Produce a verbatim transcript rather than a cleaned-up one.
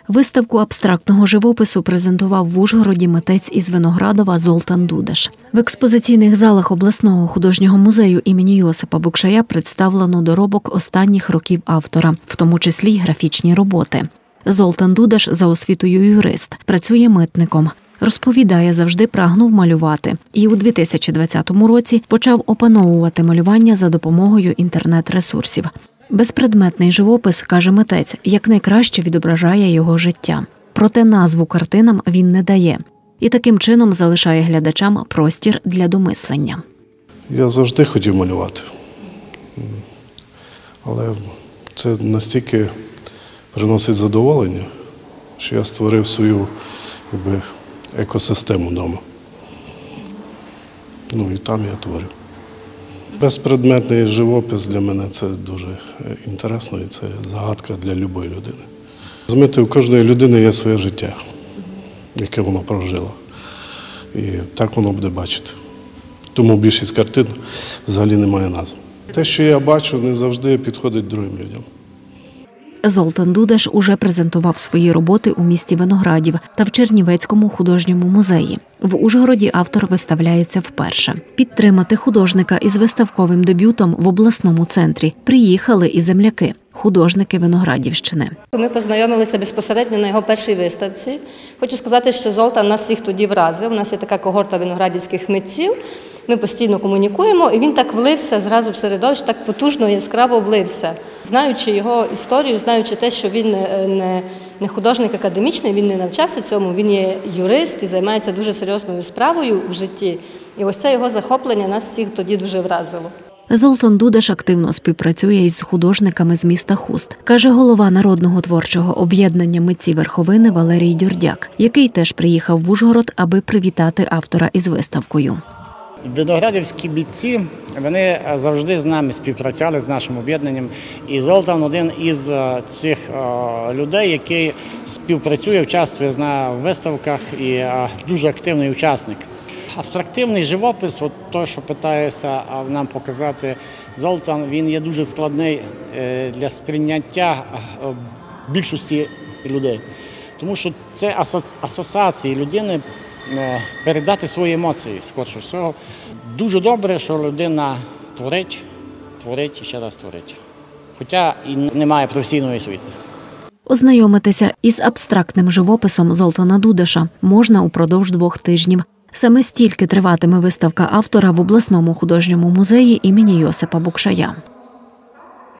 Виставку абстрактного живопису презентував в Ужгороді митець із Виноградова Золтан Дудаш. В експозиційних залах обласного художнього музею імені Йосипа Букшая представлено доробок останніх років автора, в тому числі й графічні роботи. Золтан Дудаш за освітою юрист, працює митником. Розповідає, завжди прагнув малювати. І у дві тисячі двадцятому році почав опановувати малювання за допомогою інтернет-ресурсів. Безпредметний живопис, каже митець, якнайкраще відображає його життя. Проте назву картинам він не дає. І таким чином залишає глядачам простір для домислення. Я завжди хотів малювати. Але це настільки приносить задоволення, що я створив свою якби, екосистему вдома. Ну і там я творю. Безпредметний живопис для мене – це дуже інтересно і це загадка для будь-якої людини. Розумієте, у кожної людини є своє життя, яке вона прожила. І так воно буде бачити. Тому більшість картин взагалі не має назв. Те, що я бачу, не завжди підходить другим людям. Золтан Дудаш уже презентував свої роботи у місті Виноградів та в Чернівецькому художньому музеї. В Ужгороді автор виставляється вперше. Підтримати художника із виставковим дебютом в обласному центрі приїхали і земляки – художники Виноградівщини. Ми познайомилися безпосередньо на його першій виставці. Хочу сказати, що Золтан нас всіх тоді вразив. У нас є така когорта виноградівських митців. Ми постійно комунікуємо, і він так влився зразу в середовище, так потужно, яскраво влився. Знаючи його історію, знаючи те, що він не, не художник академічний, він не навчався цьому, він є юрист і займається дуже серйозною справою в житті. І ось це його захоплення нас всіх тоді дуже вразило. Золтан Дудаш активно співпрацює із художниками з міста Хуст, каже голова Народного творчого об'єднання митців Верховини Валерій Дьордяк, який теж приїхав в Ужгород, аби привітати автора із виставкою. Виноградівські митці, вони завжди з нами співпрацювали, з нашим об'єднанням. І Золтан один із цих людей, який співпрацює, участвує на виставках і дуже активний учасник. Абстрактивний живопис, от те, що питається нам показати Золтан, він є дуже складний для сприйняття більшості людей. Тому що це асоціації людини, передати свої емоції, скоріше всього. Дуже добре, що людина творить, творить і ще раз творить. Хоча і не має професійної освіти. Ознайомитися із абстрактним живописом Золтана Дудаша можна упродовж двох тижнів. Саме стільки триватиме виставка автора в обласному художньому музеї імені Йосипа Букшая.